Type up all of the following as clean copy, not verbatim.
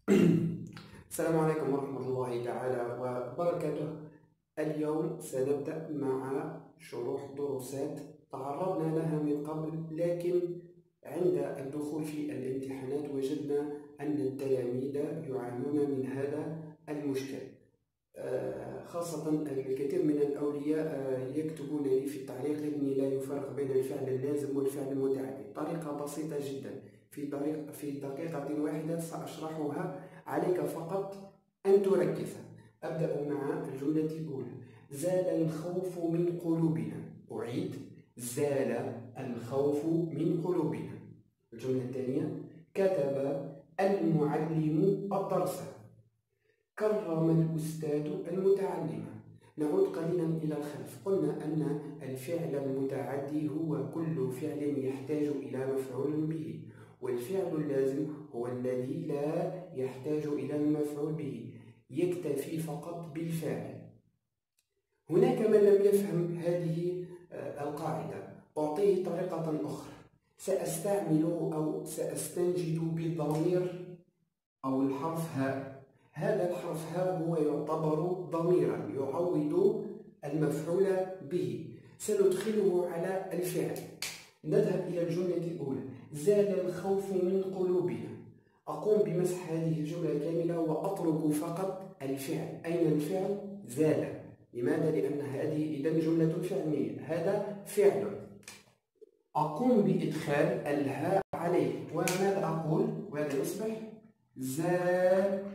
السلام عليكم ورحمة الله تعالى وبركاته. اليوم سنبدأ مع شروح دروسات تعرضنا لها من قبل، لكن عند الدخول في الامتحانات وجدنا أن التلاميذ يعانون من هذا المشكل. خاصة الكثير من الأولياء يكتبون لي في التعليق أني لا يفرق بين الفعل اللازم والفعل المتعدي. طريقة بسيطة جدا، في دقيقة واحدة سأشرحها، عليك فقط أن تركز. أبدأ مع الجملة الأولى: زال الخوف من قلوبنا. أعيد: زال الخوف من قلوبنا. الجملة الثانية: كتب المعلم الدرس. كرم الأستاذ المتعلم. نعود قليلا إلى الخلف. قلنا أن الفعل المتعدي هو كل فعل يحتاج إلى مفعول به، والفعل اللازم هو الذي لا يحتاج إلى المفعول به، يكتفي فقط بالفاعل. هناك من لم يفهم هذه القاعدة. أعطيه طريقة أخرى. سأستعمل أو سأستنجد بالضمير أو الحرف هاء. هذا الحرف هاء هو يعتبر ضميرا يعوض المفعول به، سندخله على الفعل. نذهب إلى الجملة الأولى: زال الخوف من قلوبنا. أقوم بمسح هذه الجملة كاملة وأترك فقط الفعل. أين الفعل؟ زال. لماذا؟ لأن هذه إذن جملة فعلية، هذا فعل. أقوم بإدخال الهاء عليه، وماذا أقول؟ وهذا يصبح زال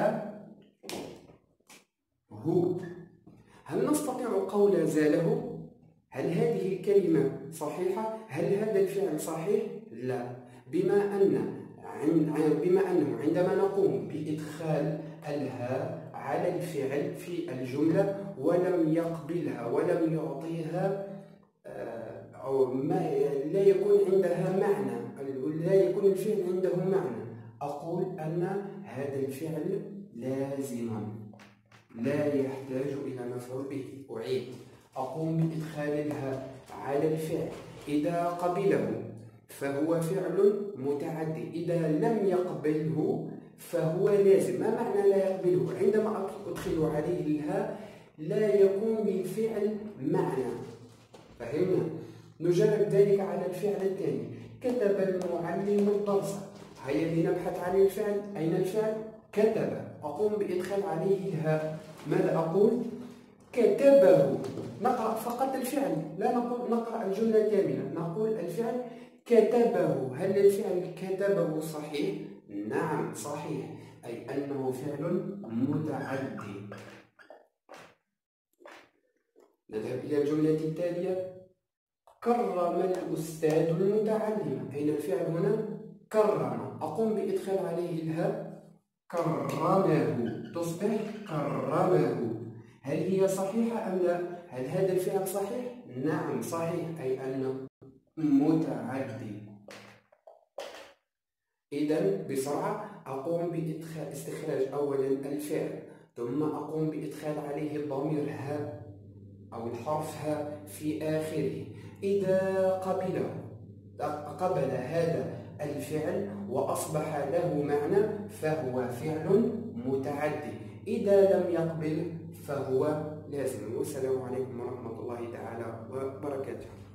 هو. هل نستطيع قول زاله؟ هل هذه الكلمة صحيحة؟ هل هذا الفعل صحيح؟ لا. بما أنه عندما نقوم بإدخال الهاء على الفعل في الجملة ولم يقبلها ولم يعطيها أو لا يكون عندها معنى، لا يكون الفعل عنده معنى، أقول أن هذا الفعل لازم لا يحتاج إلى مفعول به. أعيد: أقوم بإدخال الهاء على الفعل، إذا قبله فهو فعل متعدي، إذا لم يقبله فهو لازم. ما معنى لا يقبله؟ عندما أدخل عليه الهاء لا يكون للفعل معنى. فهمنا؟ نجرب ذلك على الفعل الثاني: كتب المعلم الدرس. هيا لنبحث عن الفعل. أين الفعل؟ كتب. أقوم بإدخال عليه الهاء. ماذا أقول؟ كتبه. نقرأ فقط الفعل، لا نقرأ الجملة كاملة، نقول الفعل كتبه. هل الفعل كتبه صحيح؟ نعم صحيح، أي أنه فعل متعدي. نذهب إلى الجملة التالية: كرم الأستاذ المتعلم. أين الفعل هنا؟ كرم. أقوم بإدخال عليه الهاء، كرمه، تصبح كرمه. هل هي صحيحة أم لا؟ هل هذا الفعل صحيح؟ نعم صحيح، أي أنه متعدي. إذن بسرعة أقوم باستخراج أولا الفعل، ثم أقوم بإدخال عليه الضمير ها أو الحرف ها في آخره. إذا قبل هذا الفعل وأصبح له معنى فهو فعل متعدي، إذا لم يقبل فهو لازم. والسلام عليكم ورحمة الله تعالى وبركاته.